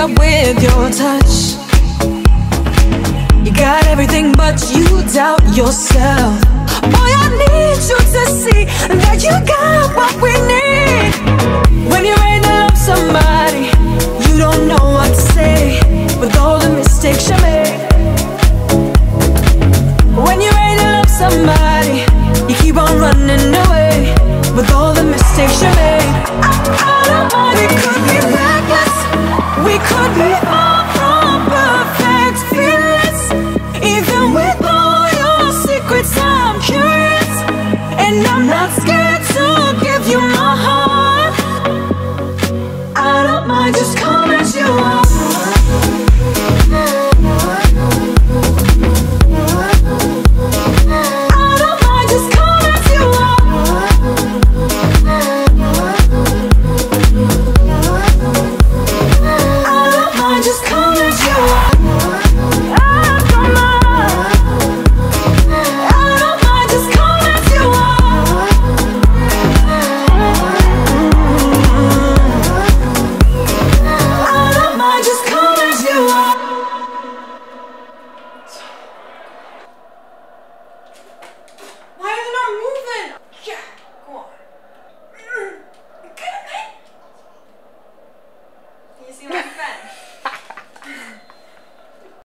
up with your touch. You got everything but you doubt yourself. Boy, I need you to see that you got what we need. When you're ready to love somebody, you don't know what to say. With all the mistakes you made,